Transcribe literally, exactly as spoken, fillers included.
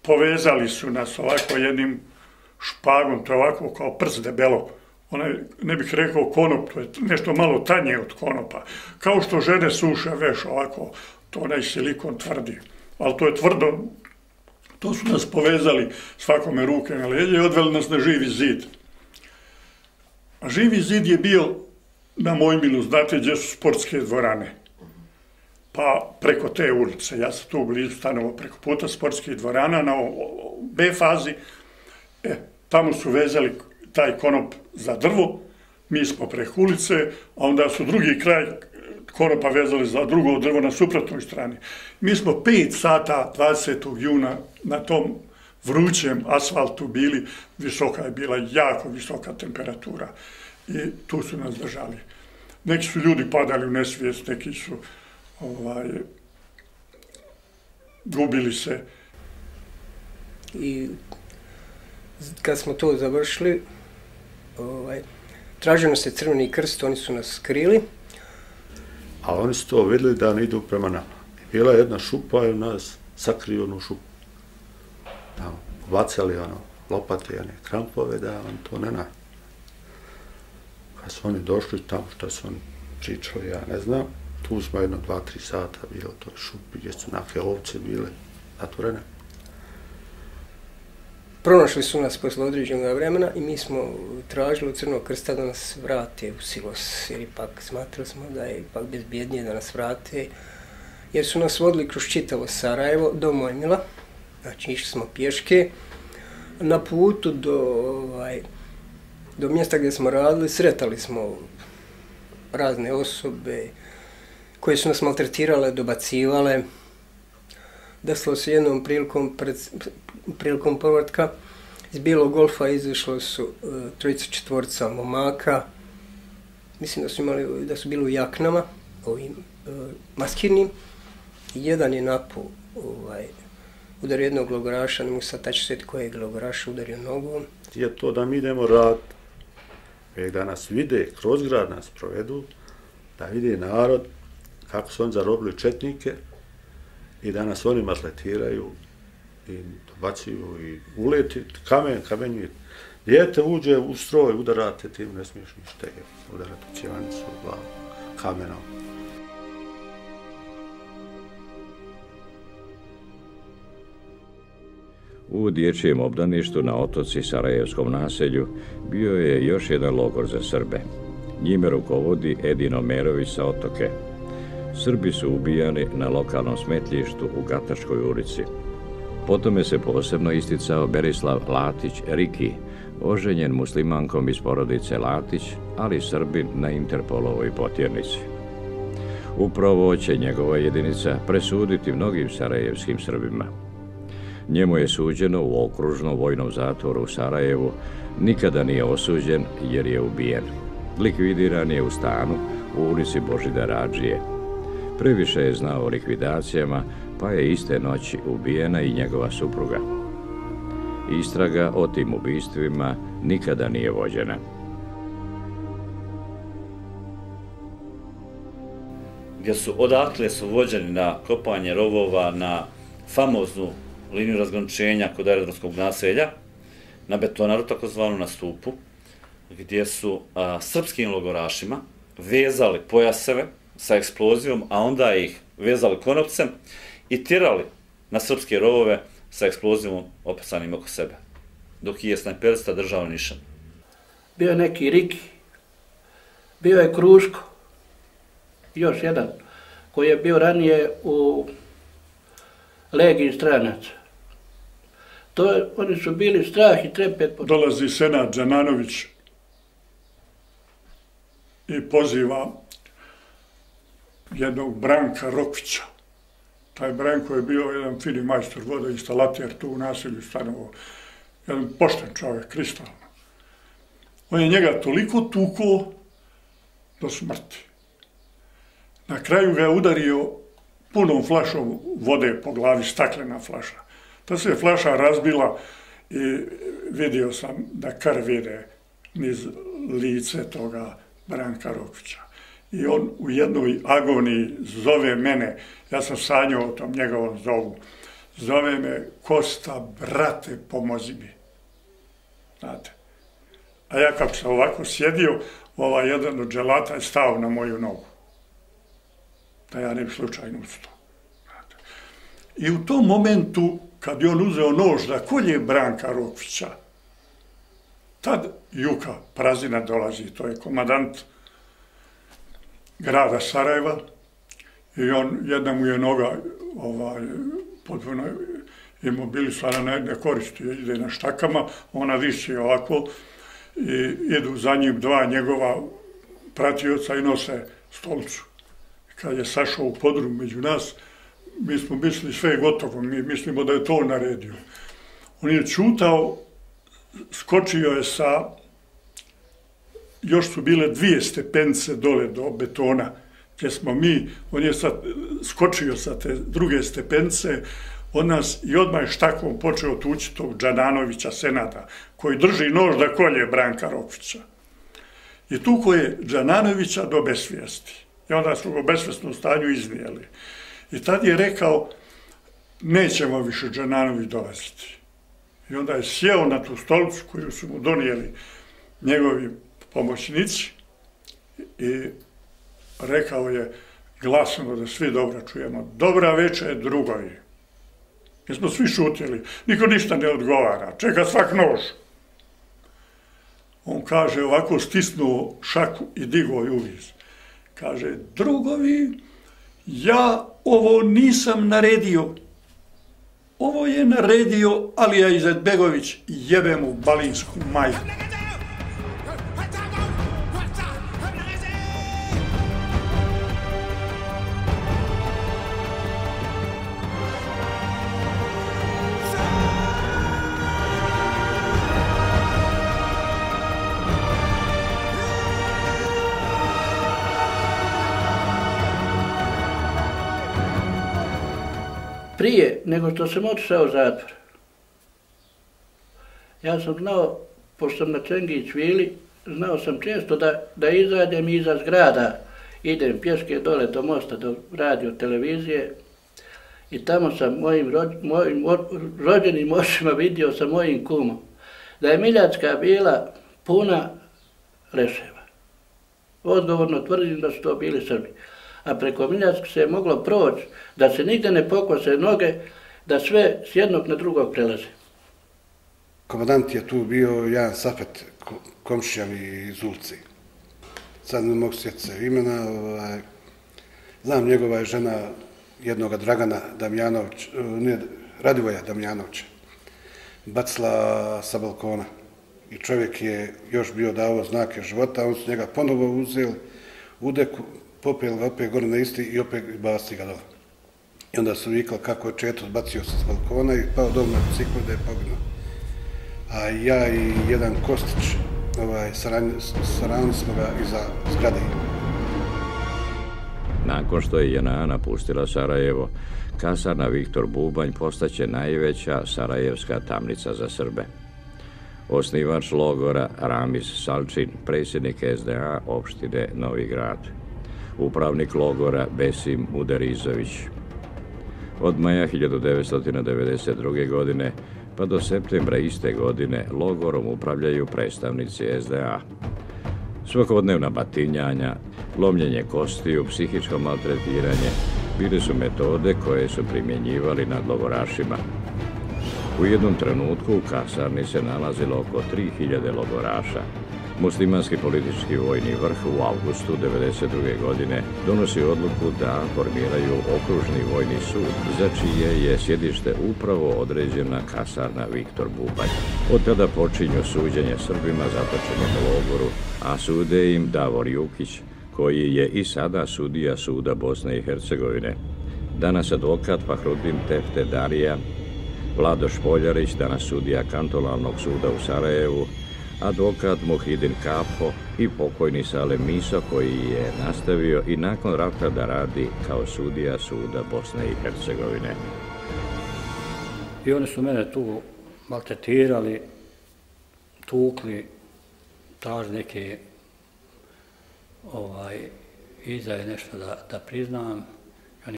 povezali su nas ovako jednim špagom, to je ovako kao prst debelo. Onaj, ne bih rekao konop, to je nešto malo tanje od konopa. Kao što žene suše veš ovako, to onaj silikon tvrdi. Ali to je tvrdo, to su nas povezali svakome ruke na leđe i odveli nas na Živi zid. A Živi zid je bio na Mojmilu, znate gdje su sportske dvorane. Pa preko te ulice, ja sam tu blizu stanovao preko puta sportskih dvorana na B fazi. E, tamo su vezali taj konop za drvo, mi smo preko ulice, a onda su drugi kraj konopa vezali za drugo drvo na suprotnoj strani. Mi smo pet sata dvadesetog juna na tom vrućem asfaltu bili, visoka je bila, jako visoka temperatura i tu su nas držali. Neki su ljudi padali u nesvijest, neki su ovaj, gubili se. I kad smo to završili, ovaj, tražio nas je Crveni krst, oni su nas skrili. A oni su to vidjeli da ne idu prema nama. Bila je jedna šupa i nas sakriju onu šupu. Tamo, bacali ono, lopate i one krampove da on to ne nađe. Kad su oni došli tamo što su oni pričali, ja ne znam, tu smo jedno dva, tri sata bili u toj šupi gdje su neke ovce bile zatvorene. Pronašli su nas posle određenog vremena i mi smo tražili od Crvenog krsta da nas vrate u Silos, jer ipak smatrali smo da je ipak bezbjednije da nas vrate, jer su nas vodili kroz čitavo Sarajevo do Mojmila, znači išli smo pješke. Na putu do, ovaj, do mjesta gdje smo radili sretali smo razne osobe koje su nas maltretirale, dobacivale. Desilo se jednom prilikom, pred, prilikom povratka iz Bijelog golfa izašlo su uh, trojica četvorica momaka. Mislim da su, imali, da su bili u jaknama, ovim uh, maskirnim. Jedan je napao ovaj, udario jednog logoraša, ne mogu sad tačno sjetiti kojeg logoraša udario nogom. Je to da mi idemo rad, da nas vide, kroz grad nas provedu, da vide narod kako su oni zarobili četnike, i da nas oni maltretiraju i dobacuju i uleti, kamen, kamenju. Dijete uđe u stroj, udarate tim, ne smiješ ništa, udarate u ćevanicu, glavu, kamenom. U dječjem obdaništu na otoci Sarajevskom naselju bio je još jedan logor za Srbe. Njime rukovodi Edin Omerović sa Otoke. Srbi su ubijani na lokalnom smetlištu u Gatačkoj ulici. Potom je se posebno isticao Berislav Latić Riki, oženjen muslimankom iz porodice Latić, ali Srbin na Interpolovoj potjernici. Upravo će njegova jedinica presuditi mnogim sarajevskim Srbima. Njemu je suđeno u okružnom vojnom zatvoru u Sarajevu, nikada nije osuđen jer je ubijen. Likvidiran je u stanu u ulici Božidara Adžije. Previše je znao o likvidacijama, pa je iste noći ubijena i njegova supruga. Istraga o tim ubistvima nikada nije vođena. Gdje su odatle su vođeni na kopanje rovova na famoznu liniju razgraničenja kod aerodromskog naselja, na betonaru takozvanu na stupu, gdje su a, srpskim logorašima vezali pojaseve sa eksplozijom, a onda ih vezali konopcem i tirali na srpske rovove sa eksplozijom opesanim oko sebe, dok je snajperista držao nišan. Bio je neki Riki, bio je Kruško, još jedan, koji je bio ranije u Legiji stranaca. To je, oni su bili strah i trepet. Dolazi Senad Đananović i poziva jednog Branka Rokvića. Taj Branko je bio jedan fini majstor vodoinstalater tu u naselju Stanovo. Jedan pošten čovjek, kristalno. On je njega toliko tukao do smrti. Na kraju ga je udario punom flašom vode po glavi, staklena flaša. Ta se flaša razbila i vidio sam da krv ide niz lice toga Branka Rokvića. I on u jednoj agoniji zove mene, ja sam sanjao o tom njegovom zovu, zove me Kosta, brate, pomozi mi. Znate. A ja kako sam ovako sjedio, ovaj jedan od dželata je stao na moju nogu. Da ja ne bi slučajno ustao. I u tom momentu, kad je on uzeo nož da kolje Branka Rokvića, tad Juka Prazina dolazi, to je komandant grada Sarajeva, i on, jedna mu je noga ovaj, potpuno imobilisana, ne koristi, ide na štakama, ona visi ovako, i idu za njim dva njegova pratioca i nose stolicu. Kad je sašao u podrum među nas, mi smo mislili sve je gotovo, mi mislimo da je to on naredio. On je čutao, skočio je sa, još su bile dvije stepence dole do betona, gdje smo mi, on je sad skočio sa te druge stepence od nas i odmah je štakom počeo tući tog Džananovića Senada, koji drži nož da kolje Branka Rokvića. I tuko je Džananovića do besvijesti. I onda su ga u besvjesnom stanju iznijeli. I tad je rekao, nećemo više Džananović dolaziti. I onda je sjeo na tu stolicu koju su mu donijeli njegovi pomoćnici i rekao je glasno da svi dobro čujemo, dobra večer drugovi. Jer smo svi šutili, niko ništa ne odgovara, čeka svak nož. On kaže, ovako stisnuo šaku i digao ju uviz. Kaže, drugovi, ja ovo nisam naredio. Ovo je naredio Alija Izetbegović, jebem u balinsku majku. Prije nego što sam otišao u zatvor, ja sam znao, pošto sam na Čengić vili, znao sam često da, da izađem iza zgrada, idem pješke dole do mosta, do radio televizije i tamo sam mojim, rođ, mojim rođenim očima vidio sa mojim kumom da je Miljacka bila puna leševa. Odgovorno tvrdim da su to bili Srbi. A preko Miljacke se je moglo proći, da se nigde ne pokose noge, da sve s jednog na drugog prelaze. Komandant je tu bio jedan Safet, komšija mi iz ulici. Sad ne mogu sjetiti se imena. Ovaj, znam njegova je žena jednoga Dragana Damjanović, ne, Radivoja Damjanovića, bacila sa balkona. I čovjek je još bio dao znake života, on su njega ponovo uzeli u deku, popeli ga opet gore na isti i opet bacili ga dole. I onda su vikali kako je Četo bacio se s balkona i pao dom na biciklu da je poginuo. A ja i jedan Kostić, ovaj, saranili smo ga iza zgrade. Nakon što je J N A napustila Sarajevo, kasarna Viktor Bubanj postaće najveća sarajevska tamnica za Srbe. Osnivač logora Ramiz Salčin, predsjednik S D A opštine Novi Grad. Upravnik logora Besim Uderizović. Od maja hiljadu devetsto devedeset druge. godine pa do septembra iste godine logorom upravljaju predstavnici S D A. Svakodnevna batinjanja, lomljenje kostiju, psihičko maltretiranje bili su metode koje su primjenjivali nad logorašima. U jednom trenutku u kasarni se nalazilo oko tri hiljade logoraša. Muslimanski politički vojni vrh u avgustu devedeset druge. godine donosi odluku da formiraju okružni vojni sud, za čije je sjedište upravo određena kasarna Viktor Bubanj. Od tada počinju suđenje Srbima zatočenim u logoru, a sude im Davor Jukić, koji je i sada sudija suda Bosne i Hercegovine. Danas advokat Fahrudin Teftedarija, Vlado Špoljarić, danas sudija kantonalnog suda u Sarajevu, advokat Muhidin Kapo i pokojni Salem Miso, koji je nastavio i nakon rata da radi kao sudija suda Bosne i Hercegovine. I oni su mene tu maltretirali, tukli, traži neke ovaj, izdaje nešto da, da priznam.